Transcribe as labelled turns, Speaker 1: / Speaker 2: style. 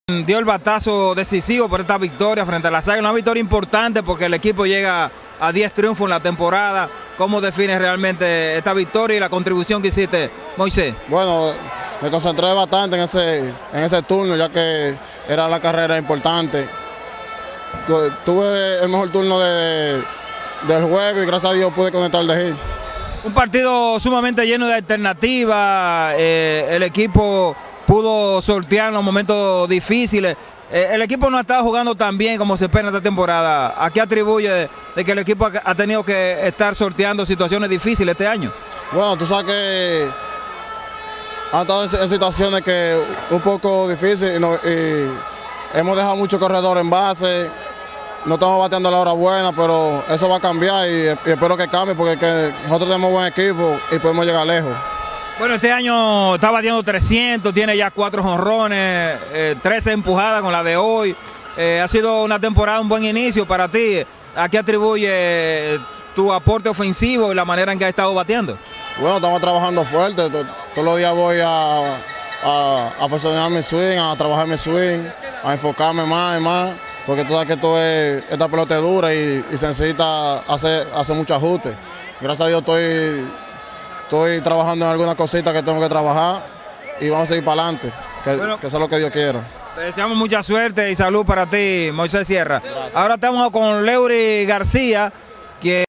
Speaker 1: Dio el batazo decisivo por esta victoria frente a las Águilas, una victoria importante porque el equipo llega a 10 triunfos en la temporada. ¿Cómo defines realmente esta victoria y la contribución que hiciste, Moisés?
Speaker 2: Bueno, me concentré bastante en ese turno, ya que era la carrera importante. Tuve el mejor turno del juego y gracias a Dios pude conectar de hit.
Speaker 1: Un partido sumamente lleno de alternativas, el equipo pudo sortear en los momentos difíciles. El equipo no ha estado jugando tan bien como se espera esta temporada. ¿A qué atribuye de que el equipo ha tenido que estar sorteando situaciones difíciles este año?
Speaker 2: Bueno, tú sabes que han estado en situaciones que un poco difíciles y hemos dejado muchos corredores en base. No estamos bateando a la hora buena, pero eso va a cambiar y espero que cambie porque nosotros tenemos buen equipo y podemos llegar lejos.
Speaker 1: Bueno, este año está batiendo 300, tiene ya 4 jonrones, 13 empujadas con la de hoy. Ha sido una temporada, un buen inicio para ti. ¿A qué atribuye tu aporte ofensivo y la manera en que has estado bateando?
Speaker 2: Bueno, estamos trabajando fuerte. Todos los días voy a perfeccionar mi swing, a trabajar mi swing, a enfocarme más y más. Porque tú sabes que esta pelota es dura y se necesita hacer muchos ajustes. Gracias a Dios estoy trabajando en algunas cositas que tengo que trabajar y vamos a seguir para adelante, que eso es lo que Dios quiera.
Speaker 1: Te deseamos mucha suerte y salud para ti, Moisés Sierra. Gracias. Ahora estamos con Leury García, que